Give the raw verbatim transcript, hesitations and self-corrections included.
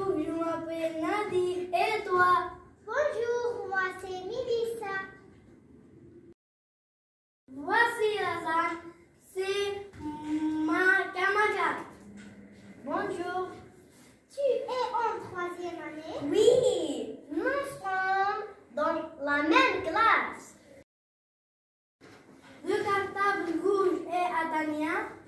Bonjour, je m'appelle Nadir. Et toi? Bonjour, moi c'est Mélissa. Voici Hassan, c'est ma camarade. Bonjour. Tu es en troisième année? Oui, nous sommes dans la même classe. Le cartable rouge est à Tania.